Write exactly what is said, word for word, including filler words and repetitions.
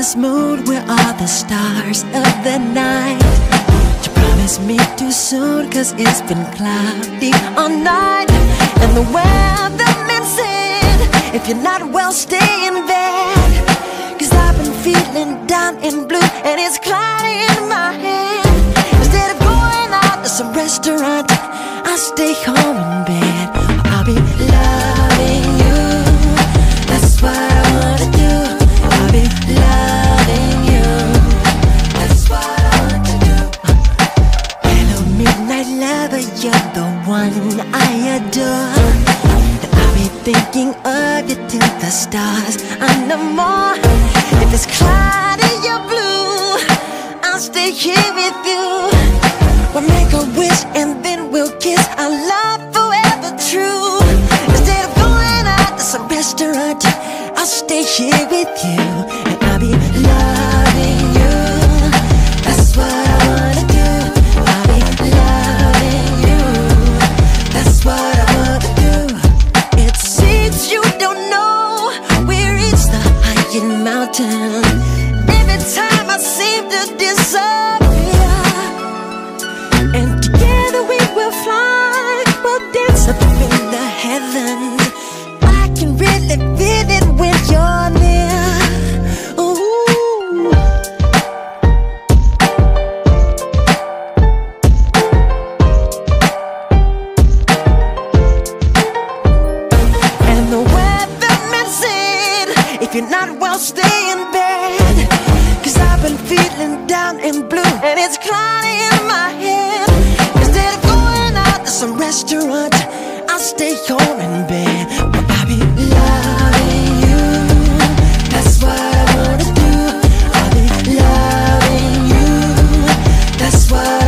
this mood, we're all the stars of the night. You promised me too soon, cause it's been cloudy all night. And the weatherman said, if you're not well, stay in bed. Cause I've been feeling down and blue, and it's cloudy in my head. Instead of going out to some restaurant, I'll stay home in bed. I'll be loving you, that's what I wanna do. I'll be loving you, that's what I want to do. Hello midnight lover, you're the one I adore. And I'll be thinking of you till the stars and no more. If it's cloudy or blue, I'll stay here with you. We'll make a wish and then we'll kiss, our love forever true. Instead of going out to some restaurant, I'll stay here with you. And I'll be loving you, that's what I wanna do. I'll be loving you, that's what I wanna do. It seems you don't know we reached the highest mountain. Every time I seem to disappear, and together we will fly, we'll dance up in the heavens. I can really feel it when you're near. Ooh. And the weatherman said, if you're not well, stay in bed. Cause I've been feeling down and blue, and it's cloudy in my head. Instead of going out to some restaurant, I'll stay home in bed. But I'll be loving you, that's what I wanna do. I'll be loving you, that's what